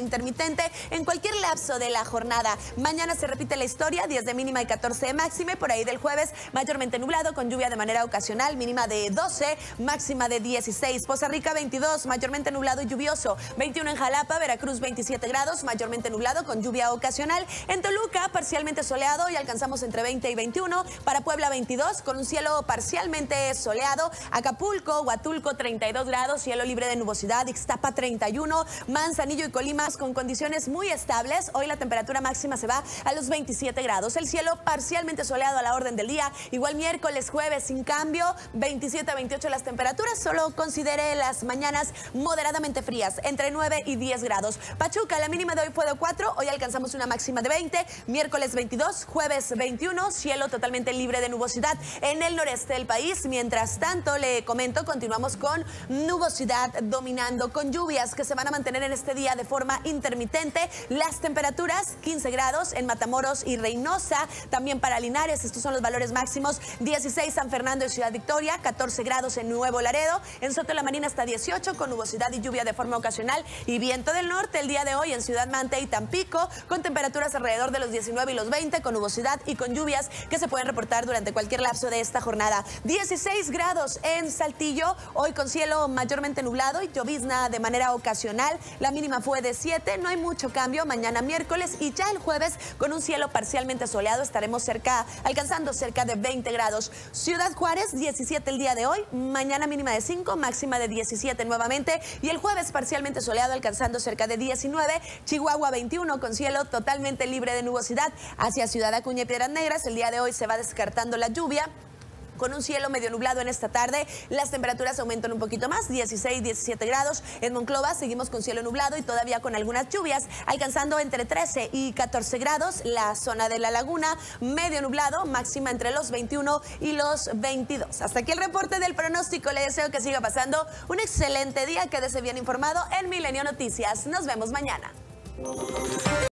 intermitente en cualquier lapso de la jornada. Mañana se repite la historia, 10 de mínima y 14 de máxima. Por ahí del jueves, mayormente nublado, con lluvia de manera ocasional, mínima de 12, máxima de 16. Poza Rica, 22, mayormente nublado y lluvioso. 21 en Jalapa, Veracruz, 27 grados, mayormente nublado, con lluvia ocasional. En Toluca, parcialmente soleado y alcanzamos entre 20 y 21. Para Puebla, 22, con un cielo parcialmente soleado. Acapulco, Huatulco, 32 grados, cielo libre de nubosidad. Ixtapa, 31. Manzanillo y Colima con condiciones muy estables. Hoy la temperatura máxima se va a los 27 grados. El cielo parcialmente soleado a la orden del día. Igual miércoles, jueves, sin cambio, 27 a 28 las temperaturas. Solo considere las mañanas moderadamente frías, entre 9 y 10 grados. Pachuca, la mínima de hoy fue de 4. Hoy alcanzamos una máxima de 20. Miércoles 22, jueves 21. Cielo totalmente libre de nubosidad en el noreste del país. Mientras tanto, le comento, continuamos con nubosidad dominando, con lluvias que se van a mantener en este día de forma intermitente. Las temperaturas, 15 grados en Matamoros y Reynosa. También para Linares, estos son los valores máximos. 16 San Fernando y Ciudad Victoria. 14 grados en Nuevo Laredo. En Soto la Marina hasta 18, con nubosidad y lluvia de forma ocasional. Y viento del norte el día de hoy en Ciudad Mante y Tampico, con temperaturas alrededor de los 19 y los 20, con nubosidad y con lluvias que se pueden reportar durante cualquier lapso de esta jornada. 16 grados en Saltillo, hoy con cielo mayormente nublado y llovizna de manera ocasional. La mínima fue de 7, no hay mucho cambio. Mañana miércoles y ya el jueves con un cielo parcialmente soleado estaremos alcanzando cerca de 20 grados. Ciudad Juárez, 17 el día de hoy, mañana mínima de 5, máxima de 17 nuevamente y el jueves parcialmente soleado alcanzando cerca de 19. Chihuahua, 21 con cielo totalmente libre de nubosidad. Hacia Ciudad Acuña y Piedras Negras el día de hoy se va descartando la lluvia, con un cielo medio nublado en esta tarde. Las temperaturas aumentan un poquito más, 16, 17 grados. En Monclova seguimos con cielo nublado y todavía con algunas lluvias, alcanzando entre 13 y 14 grados. La zona de la laguna, medio nublado, máxima entre los 21 y los 22. Hasta aquí el reporte del pronóstico. Le deseo que siga pasando un excelente día, quédese bien informado en Milenio Noticias. Nos vemos mañana.